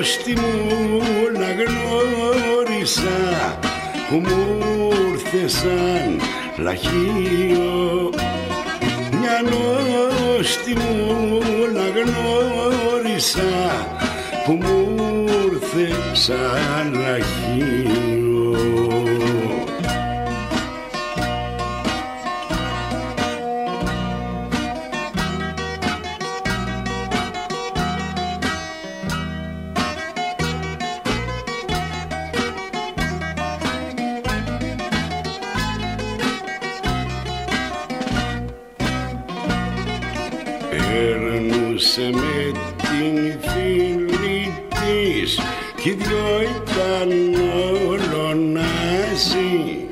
νόστιμο να γνώρισα που μου ήρθε σαν λαχείο. Μια νόστιμο να γνώρισα που μου ήρθε σαν λαχείο. Περνούσε με την φίλη της κι οι δυο ήταν ολονάζι.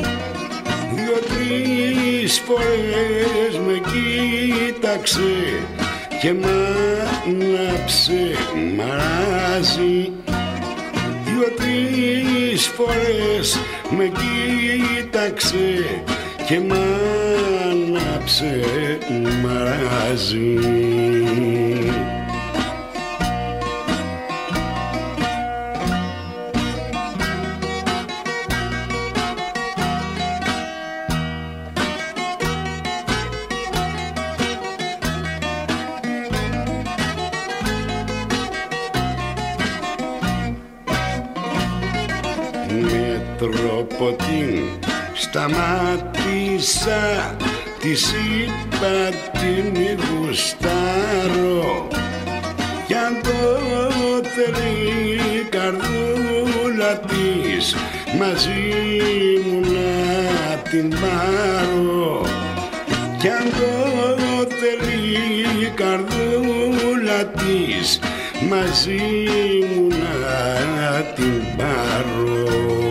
2-3 φορές με κοίταξε και μ' άναψε μαράζι. 2-3 φορές με κοίταξε και μ' άναψε μαράζι. Με τρόπο την σταμάτησα, της είπα την γουστάρω κι αν το θέλει η καρδούλα της μαζί μου να την πάρω. Κι αν το θέλει η καρδούλα της μαζί μου να την πάρω.